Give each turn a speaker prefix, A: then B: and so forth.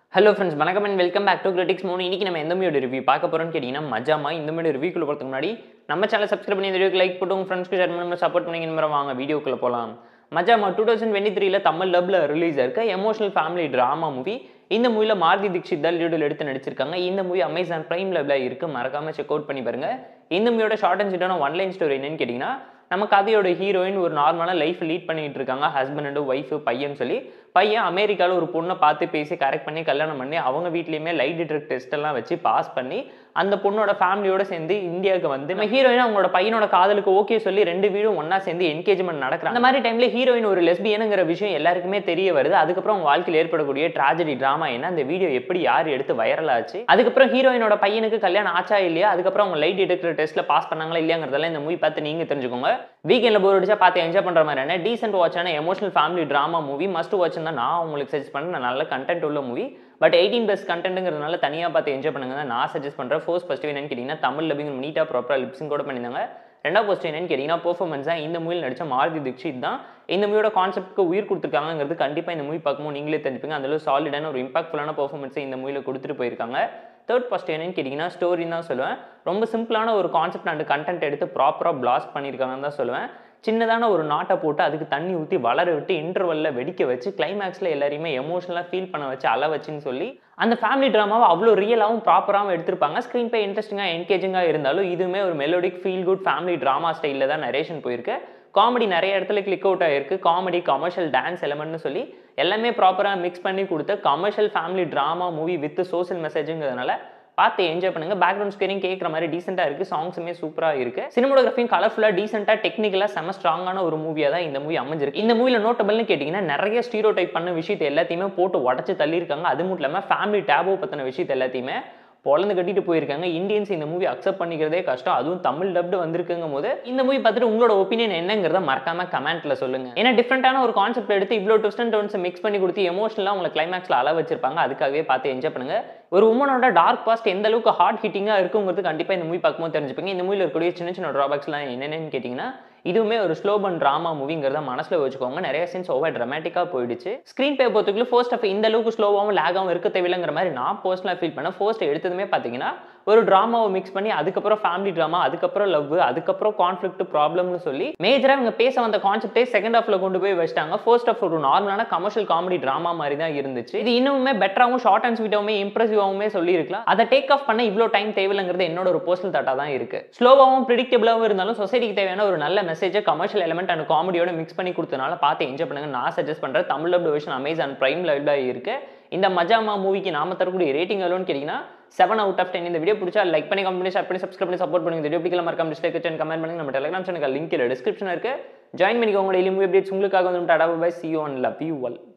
A: Hello friends, வணக்கம் and welcome back to Critics Moon. இன்னைக்கு நம்ம எந்த மூவியோட ரிவ்யூ பார்க்க போறோம்னு கேட்டீங்கன்னா மஜாமா. இந்த மூவியோட ரிவ்யூக்குள்ள போறதுக்கு முன்னாடி நம்ம சேனலை சப்ஸ்கிரைப் பண்ணி இந்த வீடியோக்கு லைக் போட்டு உங்க ஃப்ரெண்ட்ஸ்க்கு ஷேர் பண்ணி சப்போர்ட் பண்ணீங்கன்னு வாங்க வீடியோக்குள்ள போலாம். மஜாமா 2023ல தமிழ் டப்ல ரிலீஸ் ஆயிருக்க எமோஷனல் ஃபேமிலி டிராமா மூவி. இந்த மூவில மாருதி தீக்ஷித் தான் லீடில் எடுத்து நடிச்சிருக்காங்க. இந்த மூவி அமேசான் பிரைம் லெவல்ல இருக்கு, மறக்காம செக் அவுட் பண்ணி பாருங்க. இந்த மூவியோட ஷார்ட் அண்ட் ஸ்வீட்டான ஒன் லைன் ஸ்டோரி என்னன்னு கேட்டீங்கன்னா, நம்ம கதையோட ஹீரோயின் ஒரு நார்மலான லைஃப் லீட் பண்ணிட்டு இருக்காங்க. ஹஸ்பண்ட் அண்ட் ஒய்ஃப் பையன் சொல்லி பையன் அமெரிக்காவில் ஒரு பொண்ணை பார்த்து பேசி கரெக்ட் பண்ணி கல்யாணம் பண்ணி அவங்க வீட்லேயுமே லைட் டிடெக்டர் டெஸ்ட் எல்லாம் வச்சு பாஸ் பண்ணி அந்த பொண்ணோட ஃபேமிலியோட சேர்ந்து இந்தியாவுக்கு வந்து நம்ம ஹீரோயின் அவங்களோட பையனோட காதலுக்கு ஓகே சொல்லி ரெண்டு வீடும் ஒன்னா சேர்ந்து என்கேஜ்மெண்ட் நடக்கிறாங்க. அந்த மாதிரி டைம்ல ஹீரோயின் ஒரு லெஸ்பியனுங்கிற விஷயம் எல்லாருக்குமே தெரிய வருது. அதுக்கப்புறம் அவங்க வாழ்க்கையில் ஏற்படக்கூடிய ட்ராஜடி டிராமா என்ன, அந்த வீடியோ எப்படி யார் எடுத்து வைரல் ஆச்சு, அதுக்கப்புறம் ஹீரோயினோட பையனுக்கு கல்யாணம் ஆச்சா இல்லையா, அதுக்கப்புறம் அவங்க லைட் டிடெக்டர் டெஸ்ட்ல பாஸ் பண்ணாங்களா இல்லையாங்கிறதெல்லாம் இந்த மூவி பார்த்து நீங்க தெரிஞ்சுக்கோங்க. வீக்கெண்ட்ல போர் அடிச்சா பார்த்து என்ஜாய் பண்ற மாதிரியான டீசென்ட் வாட்சான emotional family drama movie must watch தான் நான் உங்களுக்கு சஜஸ்ட் பண்ண நல்ல கண்டென்ட் உள்ள மூவி. பட் 18+ கண்டென்ட்ங்கிறதுனால தனியாக பார்த்து என்ஜாய் பண்ணுங்க தான் நான் சஜஸ்ட் பண்ணுறேன். ஃபர்ஸ்ட் பாசிட்டிவ் என்னன்னு கேட்டிங்கன்னா, தமிழ் டப்பிங் நீட்டாக ப்ராப்பராக லிப்ஸிங் கூட பண்ணியிருந்தாங்க. ரெண்டாவது பாசிட்டிவ் என்னன்னு கேட்டிங்கன்னா, பெர்ஃபார்மன்ஸ் தான். இந்த மூவியில் நடிச்ச மாருதி தீக்ஷித் தான் இந்த மூவியோட கான்செப்ட்க்கு உயிர் கொடுத்துருக்காங்கிறது கண்டிப்பாக இந்த மூவி பார்க்கும்போது நீங்களே தெரிஞ்சுப்பீங்க. அதில் சாலிடான ஒரு இம்பாக்ட்ஃபுல்லான பெர்ஃபார்மன்ஸை இந்த மூவியில் கொடுத்துட்டு போயிருக்காங்க. தேர்ட் பாசிட்டிவ் என்னன்னு கேட்டிங்கன்னா, ஸ்டோரின்னு தான் சொல்லுவேன். ரொம்ப சிம்பிளான ஒரு கான்செப்ட் அண்ட் கண்டென்ட் எடுத்து ப்ராப்பராக பிளாஸ்ட் பண்ணியிருக்காங்கன்னு தான் சொல்லுவேன். சின்னதான ஒரு நாட்டை போட்டு அதுக்கு தண்ணி ஊற்றி வளர விட்டு இன்டர்வெல்ல வெடிக்க வச்சு கிளைமேக்ஸில் எல்லாரையுமே எமோஷனலாக ஃபீல் பண்ண வச்சு அள வச்சுன்னு சொல்லி அந்த ஃபேமிலி ட்ராமாவை அவ்வளோ ரியலாகவும் ப்ராப்பராகவும் எடுத்திருப்பாங்க. ஸ்க்ரீன் பே இன்ட்ரெஸ்டிங்காக என்கேஜிங்காக இருந்தாலும் இதுவுமே ஒரு melodic feel good family drama ஸ்டைலில் தான் நரேஷன் போயிருக்கு. காமெடி நிறைய இடத்துல கிளிக் அவுட் ஆகிருக்கு. காமெடி, கமர்ஷியல், டான்ஸ் எலமெண்ட்னு சொல்லி எல்லாமே ப்ராப்பராக மிக்ஸ் பண்ணி கொடுத்த commercial family drama movie with social மெசேஜுங்கிறதுனால பார்த்து என்ஜாய் பண்ணுங்க. பேக்ரவுண்ட் ஸ்கோரிங் கேட்குற மாதிரி டீசெண்டாக இருக்குது. சாங்ஸுமே சூப்பராக இருக்குது. சினிமோகிராஃபியும் கலர்ஃபுல்லாக டீசெண்டாக டெக்னிக்கலாக செம ஸ்ட்ராங்கான ஒரு மூவியாக தான் இந்த மூவி அமைஞ்சிருக்கு. இந்த மூவியில் நோட்டபிள்னு கேட்டிங்கன்னா, நிறைய ஸ்டீரியோ டைப் பண்ண விஷயத்தை எல்லாத்தையுமே போட்டு உடச்சி தள்ளியிருக்காங்க. அது மட்டும் இல்லாமல் ஃபேமிலி டேபோ பற்றின விஷயத்தை எல்லாத்தையுமே பொழந்து கட்டிட்டு போயிருக்காங்க. இந்தியன்ஸ் இந்த மூவி அக்செப்ட் பண்ணிக்கிறதே கஷ்டம். அதுவும் தமிழ் டப்டு வந்திருக்குங்கும் போது இந்த மூவி பார்த்துட்டு உங்களோட ஒப்பீனியன் என்னங்கிறத மறக்காம கமெண்ட்ல சொல்லுங்க. ஏன்னா டிஃப்ரெண்டான ஒரு கான்செப்ட் எடுத்து இவ்வளோ ட்விஸ்ட் அண்ட் டர்ன்ஸ் மிக்ஸ் பண்ணி கொடுத்து எமோஷனலாக உங்களை கிளைமேக்ஸ்ல அள வச்சிருப்பாங்க. அதுக்காகவே பார்த்து என்ஜாய் பண்ணுங்க. ஒரு உமனோட டார்க் பாஸ்ட் எந்த அளவுக்கு ஹார்ட் ஹிட்டிங்காக இருக்குங்கிறது கண்டிப்பாக இந்த மூவி பார்க்கும்போது தெரிஞ்சுப்பீங்க. இந்த மூவியில் இருக்கக்கூடிய சின்ன சின்ன ட்ராபேக்ஸ்லாம் என்னென்னு கேட்டிங்கன்னா, இதுவுமே ஒரு ஸ்லோ பர்ன் ட்ராமா மூவிங்கிறத மனசில் வச்சுக்கோங்க. நிறைய சீன்ஸ் ஓவர் ட்ராமேட்டிக்காக போயிடுச்சு. ஸ்க்ரீன் பே பொறுத்துக்குள்ள ஃபர்ஸ்ட் ஆஃப் இந்த அளவுக்கு ஸ்லோவாகவும் லேகாகவும் இருக்க தேவையில்லைங்கிற மாதிரி நான் பர்சனலாக ஃபீல் பண்ணேன். ஃபர்ஸ்ட் எடுத்ததுமே பார்த்தீங்கன்னா ஒரு ட்ராமாவை மிக்ஸ் பண்ணி அதுக்கப்புறம் ஃபேமிலி ட்ராமா, அதுக்கப்புறம் லவ், அதுக்கப்புறம் கான்ஃப்ளிக்ட் ப்ராப்ளம்னு சொல்லி மேஜராக இவங்க பேச வந்த கான்செப்டே செகண்ட் ஹாஃப்ல கொண்டு போய் வச்சிட்டாங்க. ஃபர்ஸ்ட் ஆஃப் ஒரு நார்மலான கமர்ஷியல் காமெடி ட்ராமா மாதிரி தான் இருந்துச்சு. இது இன்னுமே பெட்டராகவும் ஷார்ட் அண்ட் ஸ்வீட்டாகவுமே இம்ப்ரெசிவாகவுமே சொல்லியிருக்கலாம். அதை டேக் ஆஃப் பண்ண இவ்வளோ டைம் தேவையில்லைங்கிறது என்னோட ஒரு பர்சனல் தாட்டாக தான் இருக்கு. ஸ்லோவாகவும் ப்ரிடிக்டபிளாகவும் இருந்தாலும் சொசைட்டிக்கு தேவையான ஒரு நல்ல மெசேஜை கமர்ஷியல் எலிமெண்ட் அண்ட் காமெடியோட மிக்ஸ் பண்ணி கொடுத்தனால பார்த்து என்ஜாய் பண்ணுங்க. நான் சஜஸ்ட் பண்றேன். Tamil dubbed version Amazon Prime லைவ்ல இருக்கு. இந்த மஜாமா மூவிக்கு நாம தரக்கூடிய ரேட்டிங் எவ்வளோன்னு கேட்டிங்கன்னா 7/10. இந்த வீடியோ பிடிச்சா லைக் பண்ணி, கமெண்ட் பண்ணி, ஷேர் பண்ணி, சப்ஸ்கிரைப் பண்ணி சப்போர்ட் பண்ணுங்க. இந்த வீடியோ பிடிக்கல மறக்காம டிஸ்லைக் அண்ட் கமெண்ட் பண்ணுங்க. நம்ம டெலிகிராம் சேனலுக்கு லிங்க் டிஸ்கிரிப்ஷன்ல இருக்கு. ஜாயின் பண்ணிக்கோங்க. டெய்லி மூவி அப்டேட்ஸ் உங்களுக்காக வந்து tata bye, see you and love you all.